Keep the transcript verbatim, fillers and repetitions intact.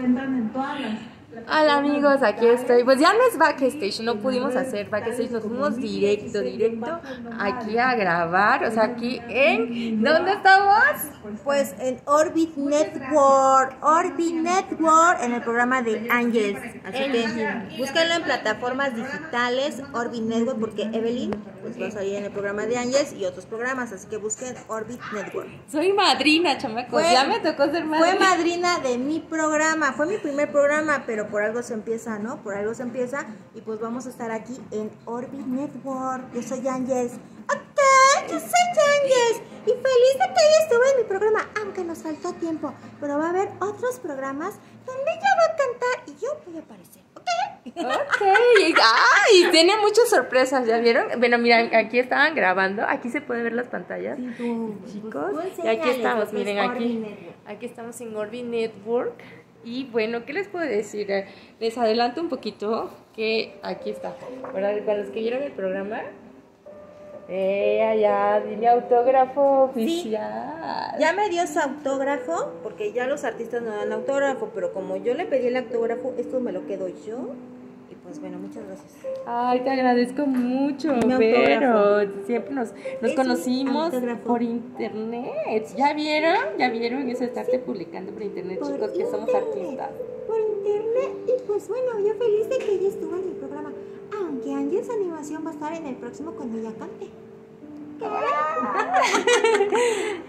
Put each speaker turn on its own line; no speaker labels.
encuentran en todas las...
Hola amigos, aquí estoy. Pues ya no es backstage, no pudimos hacer backstage, nos fuimos directo, directo aquí a grabar. O sea, aquí en... ¿Dónde estamos?
Pues en Orbit Network, Orbit Network, en el programa de Angels. Así que búsquenlo en plataformas digitales, Orbit Network, porque Evelyn pues va a salir en el programa de Angels y otros programas, así que busquen Orbit Network.
Soy madrina, chamacos,
Fue-
ya me tocó ser madrina.
Fue madrina de mi programa, fue mi primer programa, pero por algo se empieza, ¿no? Por algo se empieza y pues vamos a estar aquí en Orbit Network. Yo soy Angels. Ok, yo soy Angels y feliz de que ella estuvo en mi programa, aunque nos faltó tiempo, pero va a haber otros programas donde ella va a cantar y yo voy a aparecer, ¿ok?
Ok, ay, tiene muchas sorpresas, ¿ya vieron? Bueno, mira, aquí estaban grabando, aquí se puede ver las pantallas, chicos, y aquí estamos, miren, aquí, aquí estamos en Orbit Network. Y bueno, ¿qué les puedo decir? Eh, Les adelanto un poquito que aquí está, ¿verdad? Para los que vieron el programa, eh, allá, dile autógrafo oficial.
Ya me dio su autógrafo, porque ya los artistas no dan autógrafo, pero como yo le pedí el autógrafo, esto me lo quedo yo. Y pues bueno, muchas gracias.
Ay, te agradezco mucho,
Mi
pero
autógrafo.
siempre nos, nos
Es
conocimos
un autógrafo.
por internet. ¿Ya vieron? ¿Ya vieron eso de estarte publicando por internet,
Por
chicos, que somos
internet.
artistas?
Por internet, y pues bueno, yo feliz de que ella estuvo en mi programa, aunque Angels Animación va a estar en el próximo cuando ella cante.